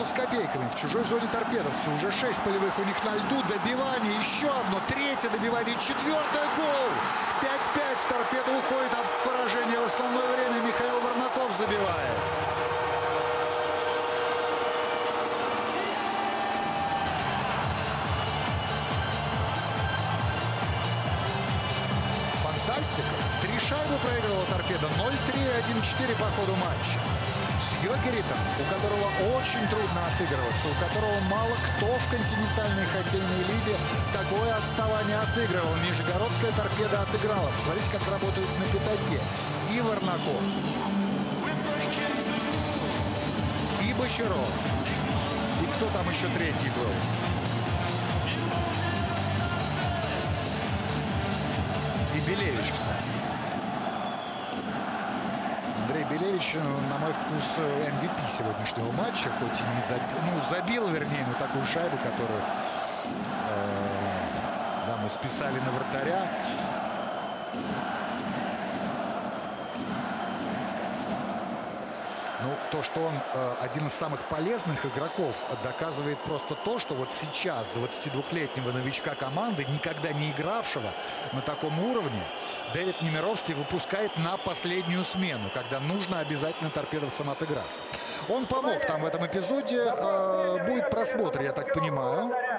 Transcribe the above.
минуту с копейками. В чужой зоне торпедовцы. Уже 6 полевых у них на льду. Добивание. Еще одно. Третье добивание. Четвертое. Гол. 5-5. Торпеда уходит от поражения в основное время. Михаил Варнаков забивает. Фантастика. В 3 шайбы проигрывала торпеда. 0-3, 1-4 по ходу матча. С Йокеритом, у которого очень трудно отыгрываться, у которого мало кто в континентальной хоккейной лиге такое отставание отыгрывал. Нижегородская торпеда отыграла. Смотрите, как работают на пятаке. И Варнаков, и Бочаров, и кто там еще третий был? И Белевич, кстати. Андрей Белевич, на мой вкус, MVP сегодняшнего матча, хоть и не забил, забил, вернее, такую шайбу, которую да, мы списали на вратаря. Ну, то, что он один из самых полезных игроков, доказывает просто то, что вот сейчас 22-летнего новичка команды, никогда не игравшего на таком уровне, Дэвид Немировский выпускает на последнюю смену, когда нужно обязательно торпедовцам отыграться. Он помог там в этом эпизоде. Будет просмотр, я так понимаю.